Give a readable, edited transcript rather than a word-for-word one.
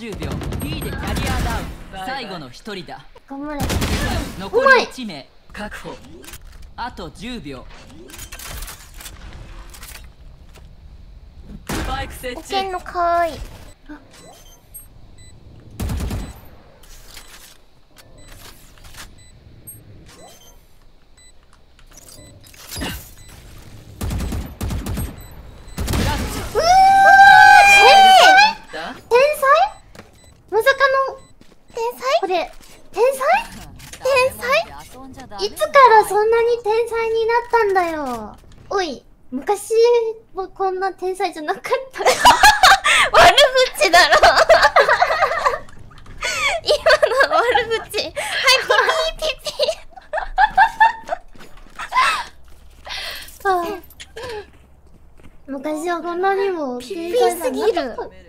10秒 B でキャリアダウン。最後の1人だ。 頑張れ。 残り1名確保。あと10秒。スパイク設置。 おけんのかわいい。いつからそんなに天才になったんだよ。おい、昔はこんな天才じゃなかった。悪口だろ。今の悪口。はい、ピピーピピー。昔はこんなにも天才すぎる。